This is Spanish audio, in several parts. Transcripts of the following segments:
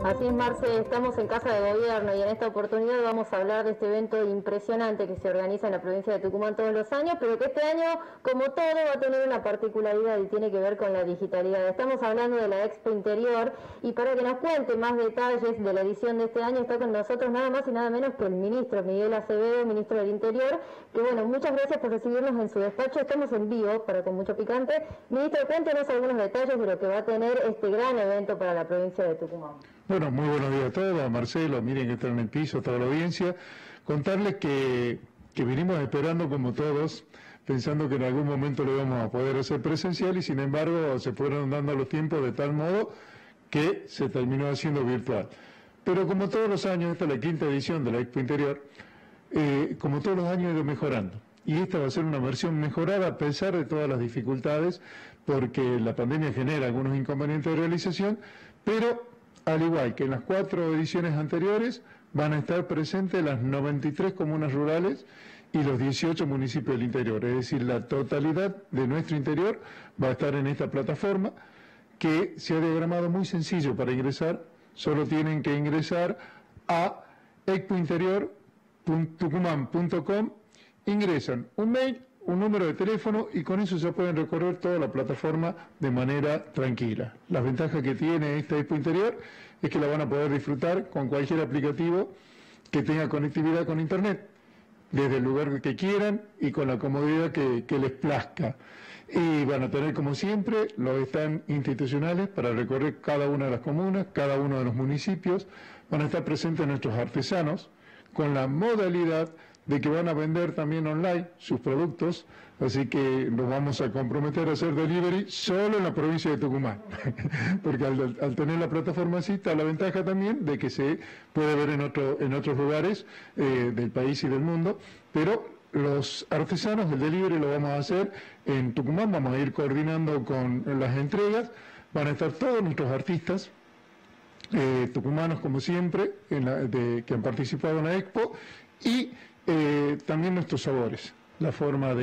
Así es, Marce, estamos en Casa de Gobierno y en esta oportunidad vamos a hablar de este evento impresionante que se organiza en la provincia de Tucumán todos los años, pero que este año, como todo, va a tener una particularidad y tiene que ver con la digitalidad. Estamos hablando de la Expo Interior y para que nos cuente más detalles de la edición de este año está con nosotros nada más y nada menos que el ministro Miguel Acevedo, ministro del Interior, que bueno, muchas gracias por recibirnos en su despacho. Estamos en vivo, para con mucho picante. Ministro, cuéntenos algunos detalles de lo que va a tener este gran evento para la provincia de Tucumán. Bueno, muy buenos días a todos, a Marcelo, miren que están en el piso, toda la audiencia. Contarles que venimos esperando como todos, pensando que en algún momento lo íbamos a poder hacer presencial y sin embargo se fueron dando los tiempos de tal modo que se terminó haciendo virtual. Pero como todos los años, esta es la quinta edición de la Expo Interior, como todos los años ha ido mejorando. Y esta va a ser una versión mejorada a pesar de todas las dificultades, porque la pandemia genera algunos inconvenientes de realización, pero al igual que en las 4 ediciones anteriores, van a estar presentes las 93 comunas rurales y los 18 municipios del interior. Es decir, la totalidad de nuestro interior va a estar en esta plataforma que se ha diagramado muy sencillo para ingresar. Solo tienen que ingresar a expointerior.tucumán.com, ingresan un mail, un número de teléfono y con eso ya pueden recorrer toda la plataforma de manera tranquila. Las ventajas que tiene esta Expo Interior es que la van a poder disfrutar con cualquier aplicativo que tenga conectividad con internet, desde el lugar que quieran y con la comodidad que les plazca. Y van a tener, como siempre, los stands institucionales para recorrer cada una de las comunas, cada uno de los municipios. Van a estar presentes nuestros artesanos con la modalidad de que van a vender también online sus productos, así que nos vamos a comprometer a hacer delivery solo en la provincia de Tucumán, porque al tener la plataforma así está la ventaja también de que se puede ver en otros lugares del país y del mundo, pero los artesanos del delivery lo vamos a hacer en Tucumán, vamos a ir coordinando con las entregas, van a estar todos nuestros artistas, tucumanos como siempre, que han participado en la Expo, y también nuestros sabores, la forma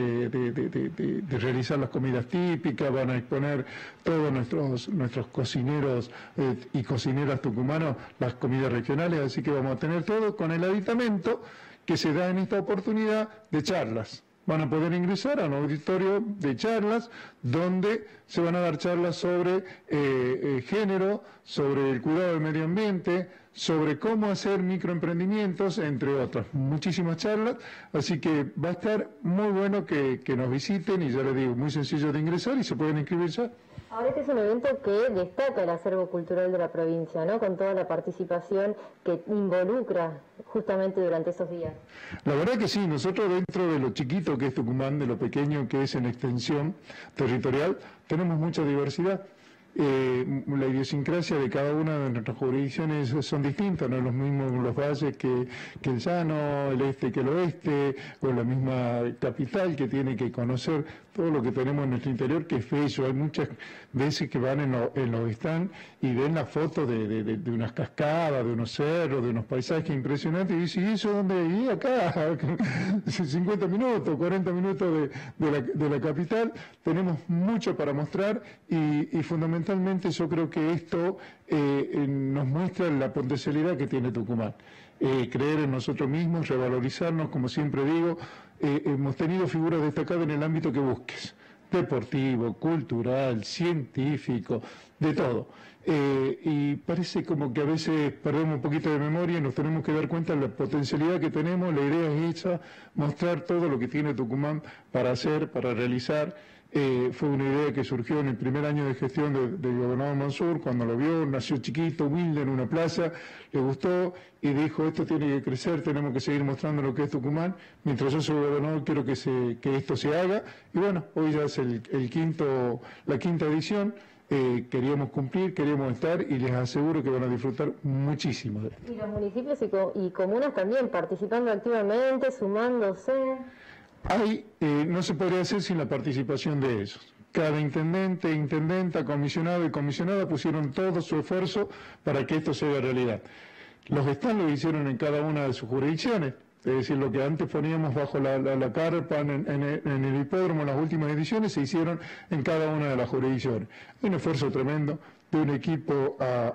de realizar las comidas típicas. Van a exponer todos nuestros cocineros y cocineras tucumanos las comidas regionales, así que vamos a tener todo con el aditamento que se da en esta oportunidad de charlas. Van a poder ingresar a un auditorio de charlas donde se van a dar charlas sobre género, sobre el cuidado del medio ambiente, sobre cómo hacer microemprendimientos, entre otras. Muchísimas charlas, así que va a estar muy bueno que nos visiten y ya les digo, muy sencillo de ingresar y se pueden inscribir ya. Ahora este es un evento que destaca el acervo cultural de la provincia, ¿no? Con toda la participación que involucra justamente durante esos días. La verdad que sí, nosotros dentro de lo chiquito que es Tucumán, de lo pequeño que es en extensión territorial, tenemos mucha diversidad. La idiosincrasia de cada una de nuestras jurisdicciones son distintas, no es lo mismo los valles que el llano, el este que el oeste, o la misma capital que tiene que conocer todo lo que tenemos en nuestro interior, que es bello. Hay muchas veces que van en los stands y ven la foto de unas cascadas, de unos cerros, de unos paisajes impresionantes, y dicen, ¿y eso dónde? Y acá, 50 minutos, 40 minutos de la capital. Tenemos mucho para mostrar y fundamentalmente yo creo que esto nos muestra la potencialidad que tiene Tucumán. Creer en nosotros mismos, revalorizarnos, como siempre digo. Hemos tenido figuras destacadas en el ámbito que busques, deportivo, cultural, científico, de todo. Y parece como que a veces perdemos un poquito de memoria y nos tenemos que dar cuenta de la potencialidad que tenemos. La idea es esa, mostrar todo lo que tiene Tucumán para hacer, para realizar. Fue una idea que surgió en el primer año de gestión del gobernador Mansur. Cuando lo vio, nació chiquito, humilde, en una plaza, le gustó y dijo, esto tiene que crecer, tenemos que seguir mostrando lo que es Tucumán. Mientras yo soy gobernador quiero que esto se haga. Y bueno, hoy ya es la quinta edición. Queríamos cumplir, queríamos estar y les aseguro que van a disfrutar muchísimo de esto. Y los municipios y comunas también participando activamente, sumándose. No se podría hacer sin la participación de ellos. Cada intendente, intendenta, comisionado y comisionada pusieron todo su esfuerzo para que esto sea realidad. Los stands lo hicieron en cada una de sus jurisdicciones. Es decir, lo que antes poníamos bajo la carpa en el hipódromo en las últimas ediciones se hicieron en cada una de las jurisdicciones. Hay un esfuerzo tremendo de un equipo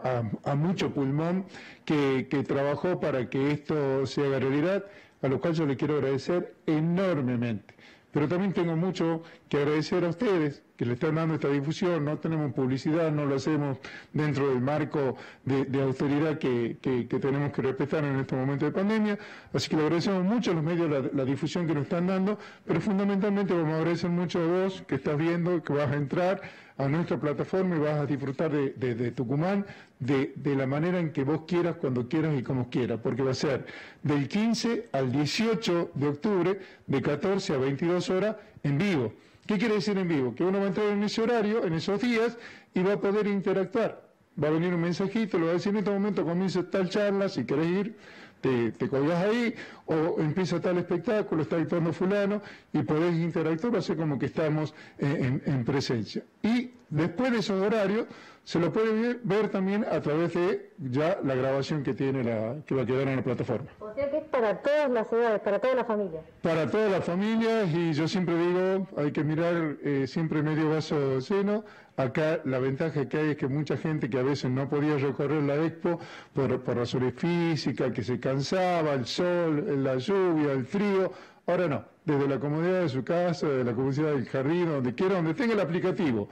a mucho pulmón que trabajó para que esto se haga realidad, a lo cual yo le quiero agradecer enormemente. Pero también tengo mucho que agradecer a ustedes que le están dando esta difusión. No tenemos publicidad, no lo hacemos dentro del marco de austeridad que tenemos que respetar en este momento de pandemia. Así que le agradecemos mucho a los medios la difusión que nos están dando, pero fundamentalmente vamos a agradecer mucho a vos que estás viendo, que vas a entrar a nuestra plataforma y vas a disfrutar de Tucumán de la manera en que vos quieras, cuando quieras y como quieras, porque va a ser del 15 al 18 de octubre, de 14 a 22 horas, en vivo. ¿Qué quiere decir en vivo? Que uno va a entrar en ese horario, en esos días, y va a poder interactuar. Va a venir un mensajito, le va a decir: en este momento comienza tal charla, si querés ir, te colgás ahí, o empieza tal espectáculo, está dictando fulano, y podés interactuar, va a ser como que estamos en presencia. Y después de esos horarios, se lo puede ver también a través de ya la grabación que tiene que va a quedar en la plataforma. O sea que es para todas las edades, para todas las familias. Para todas las familias, y yo siempre digo, hay que mirar siempre medio vaso lleno. Acá la ventaja que hay es que mucha gente que a veces no podía recorrer la Expo por razones físicas, que se cansaba, el sol, la lluvia, el frío, ahora no, desde la comodidad de su casa, desde la comodidad del jardín, donde quiera, donde tenga el aplicativo,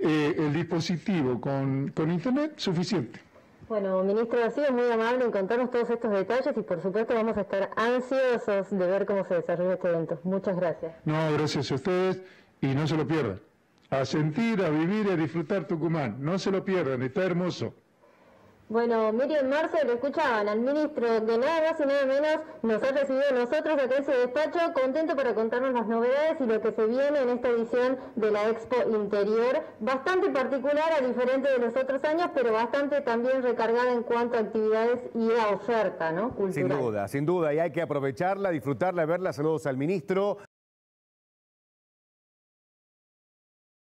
el dispositivo con internet, suficiente. Bueno, ministro, ha sido muy amable en contarnos todos estos detalles y por supuesto vamos a estar ansiosos de ver cómo se desarrolla este evento. Muchas gracias. No, gracias a ustedes y no se lo pierdan. A sentir, a vivir y a disfrutar Tucumán. No se lo pierdan, está hermoso. Bueno, Miriam, Marce, lo escuchaban al ministro que nada más y nada menos nos ha recibido a nosotros acá en su despacho, contento para contarnos las novedades y lo que se viene en esta edición de la Expo Interior, bastante particular a diferente de los otros años, pero bastante también recargada en cuanto a actividades y a oferta, ¿no? Cultural. Sin duda, y hay que aprovecharla, disfrutarla, verla. Saludos al ministro.